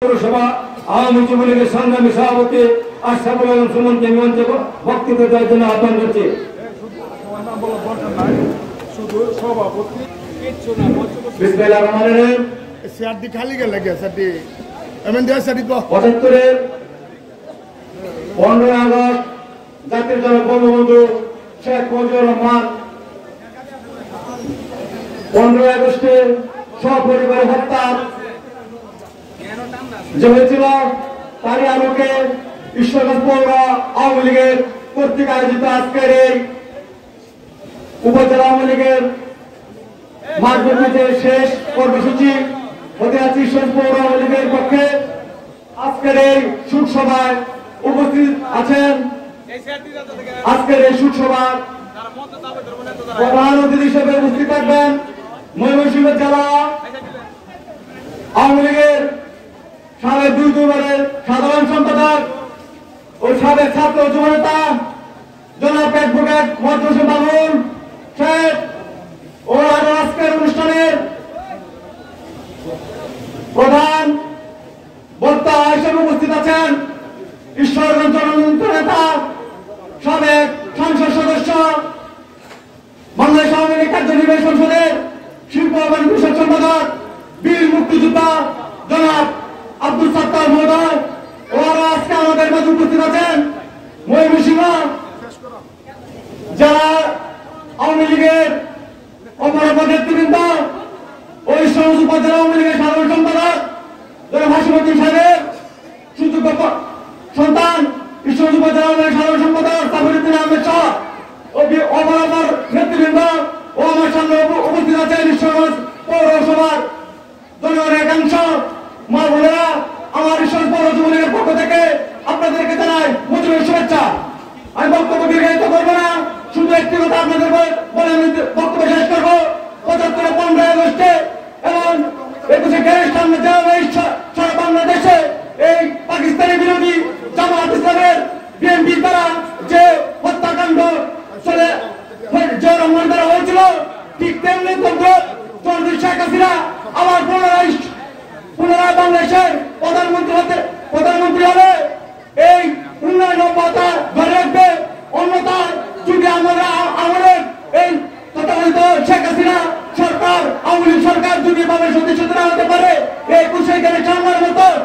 পৌরসভা আওয়ামী যুবলীগের সংগ্রামী সভাপতি আশরাফুল আলম সুমনকে মঞ্চে বক্তব্য দেওয়ার জন্য আহ্বান করছি। বিসমিল্লাহির রহমানির রহিম। ৭৫-এর 15 আগস্ট জাতির জনক বঙ্গবন্ধু শেখ মুজিবুর রহমান 15 আগস্টে সপরিবারে হত্যা যে হয়েছিল তারই আলোকে ঈশ্বরগঞ্জ পৌর আওয়ামী লীগের কর্তৃক আয়োজিত আজকের এই উপজেলা আওয়ামী লীগের মাঠব্যাপী যে শেষ কর্মসূচি হতে আছে ঈশ্বরগঞ্জ পৌর আওয়ামী লীগের পক্ষে আজকের এই শোকসভায় উপস্থিত আছেন। আজকের এই শোকসভার প্রধান অতিথি হিসেবে উপস্থিত থাকবেন ময়মনসিংহ জেলা আওয়ামী লীগের সাবেক দুইবারের সাধারণ সম্পাদক ও সাবেক ছাত্র যুবনেতা জনাব অ্যাডভোকেট মোহাম্মদ হোসেন বাবুল শেখ ও আজকের অনুষ্ঠানের প্রধান বক্তা হিসেবে উপস্থিত আছেন ঈশ্বরগঞ্জ জননেতা নেতা সাবেক সংসদ সদস্য বাংলাদেশ আওয়ামী লীগ কার্যনির্বাহী সংসদের শিল্প বাণিজ্য বিষয়ক সম্পাদক বীর মুক্তিযোদ্ধা জনাব আব্দুল সাত্তার মহোদয় ও আজকে আমাদের মাঝে উপস্থিত আছেন ময়মনসিংহ জেলা আওয়ামী লীগের অপরাপর নেতৃবৃন্দ ও ঈশ্বরগঞ্জ উপজেলা আওয়ামী লীগের সাধারণ সম্পাদক জনাব হাসিমুদ্দিন সাহেবের সুযোগ্য সন্তান ঈশ্বরগঞ্জ উপজেলা আওয়ামী লীগের সাধারণ সম্পাদক সাফিরুদ্দিন আহমেদ শাহ ও অপরাপর নেতৃবৃন্দ ও আমার সামনে উপস্থিত আছেন ঈশ্বরগঞ্জ পৌরসভার জনগণের একাংশ মা বোনেরা। আমার ঈশ্বরগঞ্জ পৌর যুবলীগের পক্ষ থেকে আপনাদেরকে জানাই মুজিবের শুভেচ্ছা। আমি বক্তব্য দীর্ঘায়িত করবো না, শুধু একটি কথা আপনাদের বলে আমি বক্তব্য শেষ করবো। 75 15 আগস্টে এবং 21 গ্যারের সামনে সারা বাংলাদেশে এই পাকিস্তানি বিরোধী জামায়াত ইসলামের বিএনপি দ্বারা যে হত্যাকাণ্ড চলে যে রহমান দ্বারা হয়েছিল, ঠিক তেমনি চৌধুরী শেখ হাসিনা আবার পুনরায় বাংলাদেশের প্রধানমন্ত্রী হবে। এই উন্নয়ন অব্যাহত ধরে রাখবে, অন্যথায় যদি আমাদের এই তথাকথিত শেখ হাসিনা সরকার আওয়ামী লীগ সরকার যদি বাংলাদেশ সদস্য হতে পারে এই 21 গ্যারের সামনের মতো